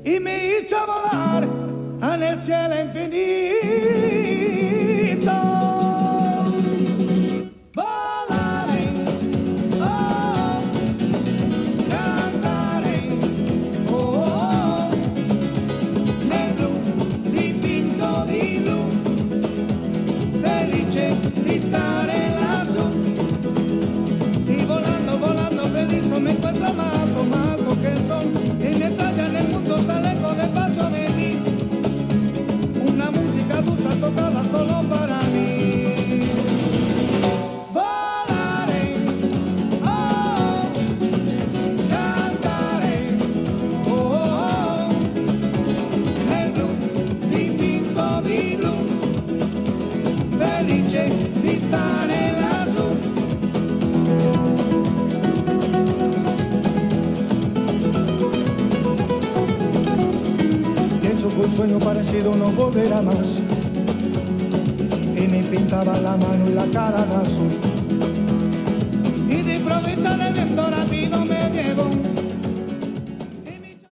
y me hizo volar en el cielo infinito. Volaré, oh, cantaré, oh, nel blu dipinto di blu, felice di stare lassù. Y volando, volando feliz me encuentro amado, amado que el sol y mientras ya en el mundo se alejo despacio de mí. Una música dulce tocada solo para mí. Volaré, oh, cantaré, oh, nel blu dipinto di blu, felice di stare lassù. Un sueño parecido no volverá más y me pintaba la mano y la cara de azul.